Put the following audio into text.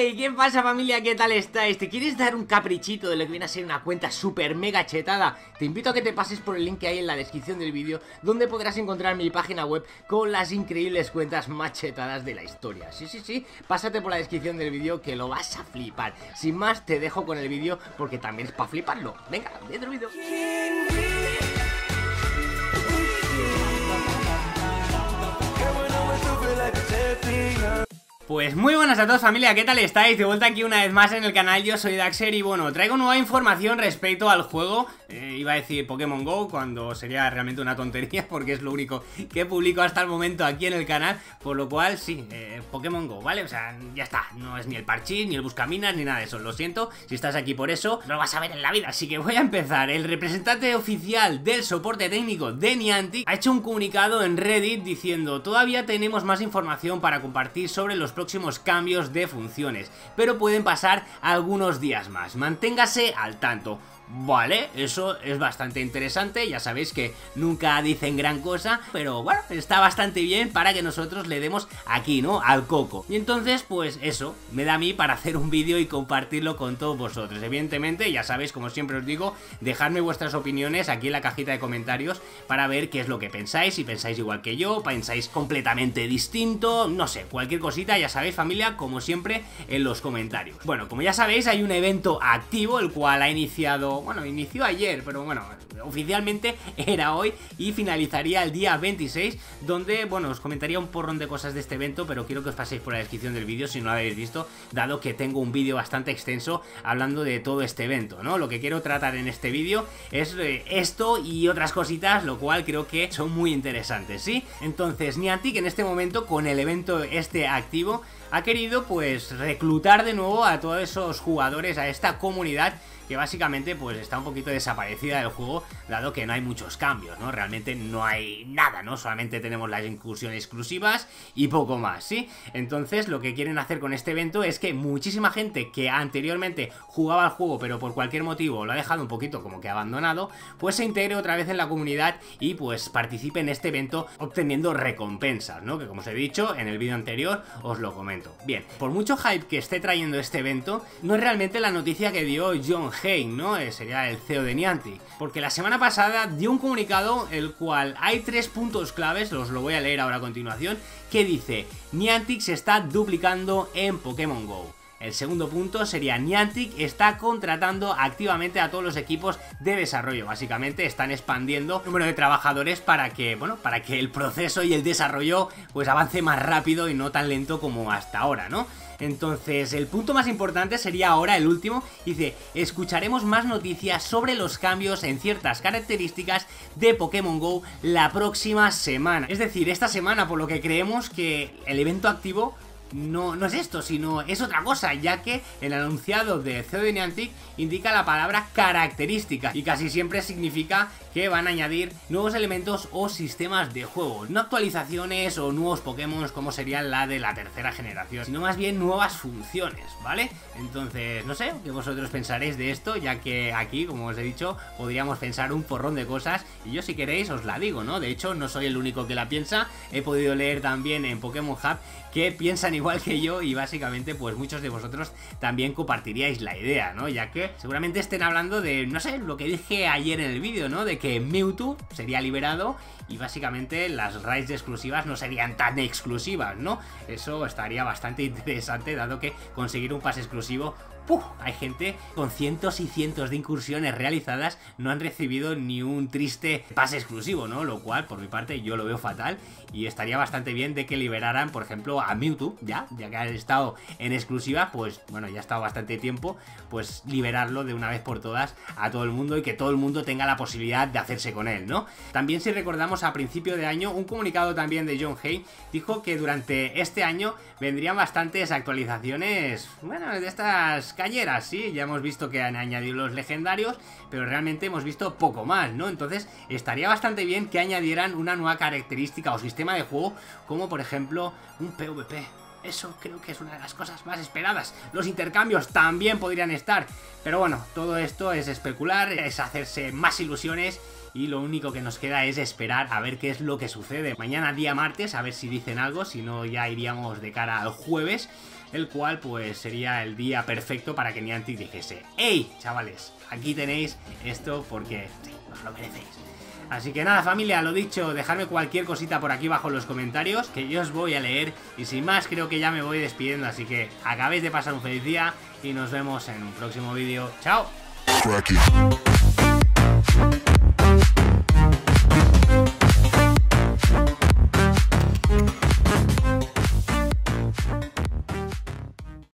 Hey, ¿qué pasa, familia? ¿Qué tal estáis? ¿Te quieres dar un caprichito de lo que viene a ser una cuenta super mega chetada? Te invito a que te pases por el link que hay en la descripción del vídeo, donde podrás encontrar mi página web con las increíbles cuentas más chetadas de la historia. Sí, pásate por la descripción del vídeo que lo vas a flipar. Sin más, te dejo con el vídeo porque también es para fliparlo. Venga, dentro del vídeo. Pues muy buenas a todos, familia, ¿qué tal estáis? De vuelta aquí una vez más en el canal, yo soy Daxer y bueno, traigo nueva información respecto al juego. Iba a decir Pokémon GO cuando sería realmente una tontería porque es lo único que publico hasta el momento aquí en el canal. Por lo cual, sí, Pokémon GO, ¿vale? O sea, ya está, no es ni el Parchís, ni el Buscaminas, ni nada de eso. Lo siento, si estás aquí por eso, no lo vas a ver en la vida. Así que voy a empezar. El representante oficial del soporte técnico de Niantic ha hecho un comunicado en Reddit diciendo: todavía tenemos más información para compartir sobre los próximos cambios de funciones, pero pueden pasar algunos días más. Manténgase al tanto. Vale, eso es bastante interesante, ya sabéis que nunca dicen gran cosa, pero bueno, está bastante bien para que nosotros le demos aquí, ¿no? Al coco. Y entonces, pues eso, me da a mí para hacer un vídeo y compartirlo con todos vosotros. Evidentemente, ya sabéis, como siempre os digo, dejadme vuestras opiniones aquí en la cajita de comentarios para ver qué es lo que pensáis, si pensáis igual que yo, pensáis completamente distinto, no sé, cualquier cosita, ya sabéis, familia, como siempre, en los comentarios. Bueno, como ya sabéis, hay un evento activo, el cual ha iniciado... Bueno, inició ayer, pero bueno, oficialmente era hoy y finalizaría el día 26, donde, bueno, os comentaría un porrón de cosas de este evento, pero quiero que os paséis por la descripción del vídeo si no lo habéis visto, dado que tengo un vídeo bastante extenso hablando de todo este evento, ¿no? Lo que quiero tratar en este vídeo es esto y otras cositas, lo cual creo que son muy interesantes, ¿sí? Entonces, Niantic en este momento, con el evento este activo, ha querido, pues, reclutar de nuevo a todos esos jugadores, a esta comunidad que básicamente pues está un poquito desaparecida del juego, dado que no hay muchos cambios, ¿no? Realmente no hay nada, ¿no? Solamente tenemos las incursiones exclusivas y poco más, ¿sí? Entonces lo que quieren hacer con este evento es que muchísima gente que anteriormente jugaba al juego pero por cualquier motivo lo ha dejado un poquito como que abandonado, pues se integre otra vez en la comunidad y pues participe en este evento obteniendo recompensas, ¿no? Que como os he dicho en el vídeo anterior os lo comento. Bien, por mucho hype que esté trayendo este evento, no es realmente la noticia que dio John Hay, ¿no? Sería el CEO de Niantic, porque la semana pasada dio un comunicado el cual hay 3 puntos claves, os lo voy a leer ahora a continuación, que dice: Niantic se está duplicando en Pokémon GO. El segundo punto sería: Niantic está contratando activamente a todos los equipos de desarrollo. Básicamente están expandiendo el número de trabajadores para que, bueno, para que el proceso y el desarrollo pues avance más rápido y no tan lento como hasta ahora, ¿no? Entonces, el punto más importante sería ahora el último. Dice: escucharemos más noticias sobre los cambios en ciertas características de Pokémon GO la próxima semana. Es decir, esta semana, por lo que creemos que el evento activo no es esto, sino es otra cosa, ya que el anunciado de CEO de Niantic indica la palabra característica y casi siempre significa que van a añadir nuevos elementos o sistemas de juego, no actualizaciones o nuevos Pokémon como sería la de la tercera generación, sino más bien nuevas funciones, ¿vale? Entonces, no sé qué vosotros pensaréis de esto, ya que aquí, como os he dicho, podríamos pensar un porrón de cosas y yo, si queréis, os la digo, ¿no? De hecho, no soy el único que la piensa, he podido leer también en Pokémon Hub que piensan igual que yo y básicamente pues muchos de vosotros también compartiríais la idea, ¿no? Ya que seguramente estén hablando de, no sé, lo que dije ayer en el vídeo, ¿no? De que Mewtwo sería liberado y básicamente las raids exclusivas no serían tan exclusivas, ¿no? Eso estaría bastante interesante, dado que conseguir un pase exclusivo... hay gente con cientos y cientos de incursiones realizadas, no han recibido ni un triste pase exclusivo, ¿no? Lo cual, por mi parte, yo lo veo fatal y estaría bastante bien de que liberaran, por ejemplo, a Mewtwo, ya que ha estado en exclusiva, pues bueno, ya ha estado bastante tiempo, pues liberarlo de una vez por todas a todo el mundo y que todo el mundo tenga la posibilidad de hacerse con él, ¿no? También, si recordamos, a principio de año, un comunicado también de John Hay dijo que durante este año vendrían bastantes actualizaciones, bueno, de estas calleras, sí, ya hemos visto que han añadido los legendarios, pero realmente hemos visto poco más, ¿no? Entonces estaría bastante bien que añadieran una nueva característica o sistema de juego, como por ejemplo un PvP. Eso creo que es una de las cosas más esperadas. Los intercambios también podrían estar, pero bueno, todo esto es especular, es hacerse más ilusiones y lo único que nos queda es esperar a ver qué es lo que sucede. Mañana día martes, a ver si dicen algo, si no ya iríamos de cara al jueves. el cual pues sería el día perfecto para que Niantic dijese: ¡Ey, chavales! Aquí tenéis esto porque sí, os lo merecéis. Así que nada, familia, lo dicho, dejadme cualquier cosita por aquí abajo en los comentarios, que yo os voy a leer. Y sin más, creo que ya me voy despidiendo, así que acabéis de pasar un feliz día y nos vemos en un próximo vídeo. ¡Chao!